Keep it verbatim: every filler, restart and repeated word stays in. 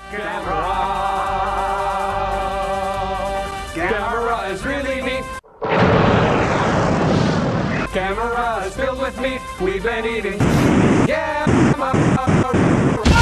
Gamera! Gamera is really neat. Gamera is filled with meat. We've been eating Gamera.